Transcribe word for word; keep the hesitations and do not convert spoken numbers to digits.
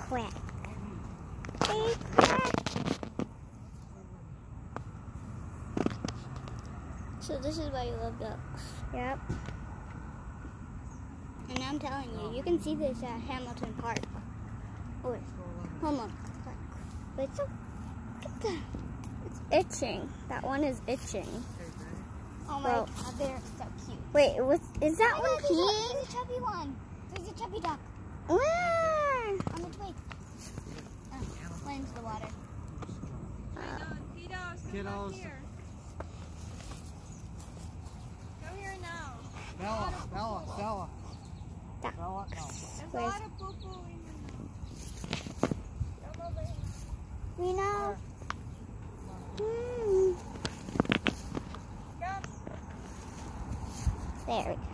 quack. They quack. So this is why you love ducks. Yep. And I'm telling you, you can see this at Hamilton Park. Or Homeland Park. But it's so, look at that. It's itching. That one is itching. Oh my Well, god, they're so cute. Wait, was, is that Oh one my god, there's, a, peeing? there's a chubby one. There's a chubby duck Where? on the twig. Oh, went into the water. Uh, Kiddos, come back here. Go here now. Bella, Bella, Bella. Ducks. Bella, no. There's a Where's- lot of poo-poo in your mouth. Come over here. We know. Hmm. Come. There we go.